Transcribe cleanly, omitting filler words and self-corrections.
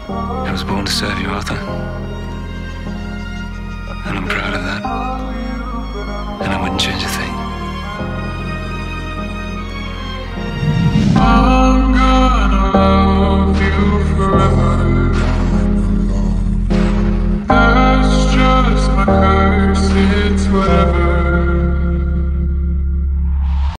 I was born to serve you, Arthur. And I'm proud of that. And I wouldn't change a thing. I'm gonna love you forever. That's just my